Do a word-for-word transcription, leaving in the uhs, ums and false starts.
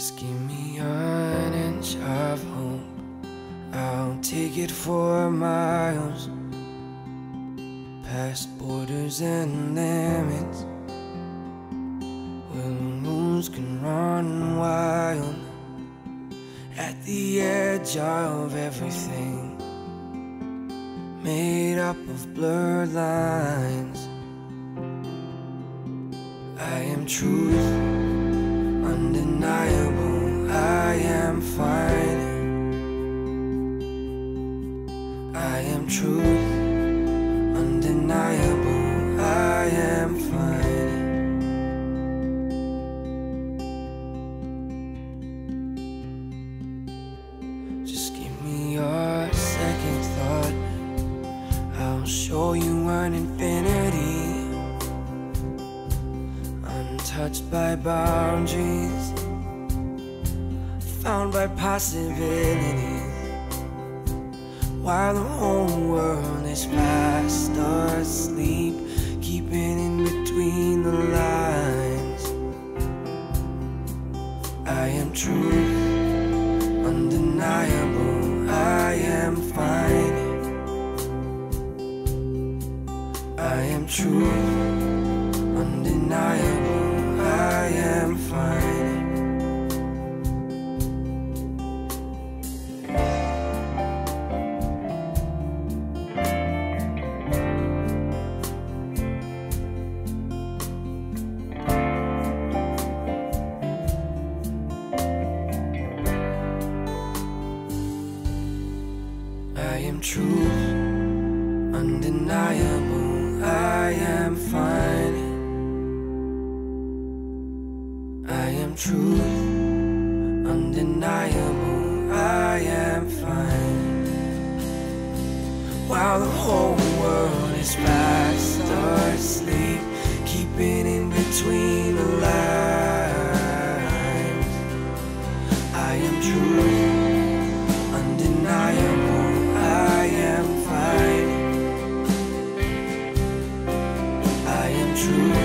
Just give me an inch of hope, I'll take it for miles, past borders and limits, where the rules can run wild. At the edge of everything, made up of blurred lines, I am truth, undeniable, I am fine. I am truth, undeniable, I am fine. Just give me your second thought, I'll show you an infinity, untouched by boundaries, found by possibilities, while the whole world is fast asleep, keeping in between the lines. I am truth, undeniable, I am fine. I am truth, undeniable, I am fine. I am truth, undeniable, I am fine. I am truth, undeniable, I am fine. While the whole world is fast asleep, keeping in between the lines. I am truth, undeniable, I am fine. I am true.